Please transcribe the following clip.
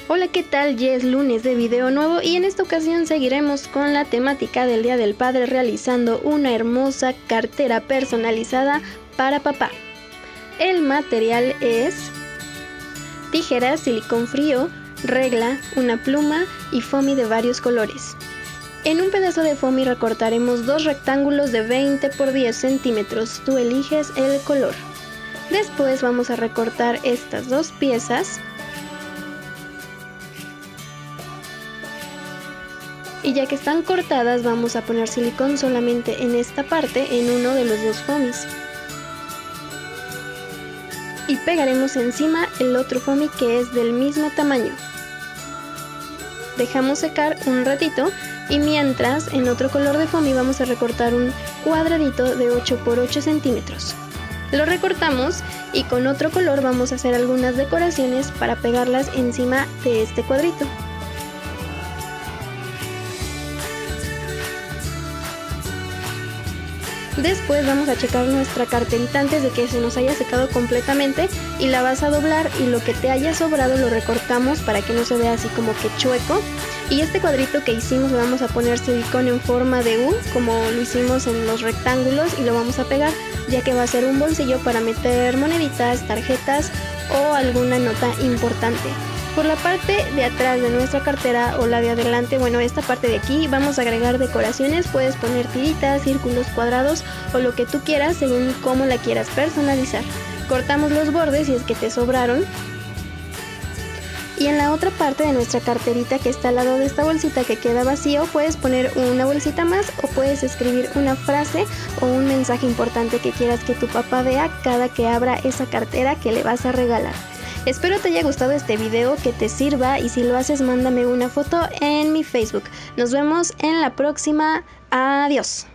Hola, ¿qué tal? Ya es lunes de video nuevo y en esta ocasión seguiremos con la temática del Día del Padre realizando una hermosa cartera personalizada para papá. El material es tijeras, silicón frío, regla, una pluma y foamy de varios colores. En un pedazo de foamy recortaremos dos rectángulos de 20 por 10 centímetros, tú eliges el color. Después vamos a recortar estas dos piezas. Y ya que están cortadas vamos a poner silicón solamente en esta parte, en uno de los dos foamies. Y pegaremos encima el otro foamy que es del mismo tamaño. Dejamos secar un ratito y mientras en otro color de foamy vamos a recortar un cuadradito de 8 por 8 centímetros. Lo recortamos y con otro color vamos a hacer algunas decoraciones para pegarlas encima de este cuadrito. Después vamos a checar nuestra carterita antes de que se nos haya secado completamente y la vas a doblar y lo que te haya sobrado lo recortamos para que no se vea así como que chueco. Y este cuadrito que hicimos le vamos a poner silicón en forma de U como lo hicimos en los rectángulos y lo vamos a pegar, ya que va a ser un bolsillo para meter moneditas, tarjetas o alguna nota importante. Por la parte de atrás de nuestra cartera o la de adelante, bueno, esta parte de aquí vamos a agregar decoraciones, puedes poner tiritas, círculos, cuadrados o lo que tú quieras según cómo la quieras personalizar. Cortamos los bordes si es que te sobraron. Y en la otra parte de nuestra carterita que está al lado de esta bolsita que queda vacío, puedes poner una bolsita más o puedes escribir una frase o un mensaje importante que quieras que tu papá vea cada que abra esa cartera que le vas a regalar. Espero te haya gustado este video, que te sirva y si lo haces mándame una foto en mi Facebook. Nos vemos en la próxima. Adiós.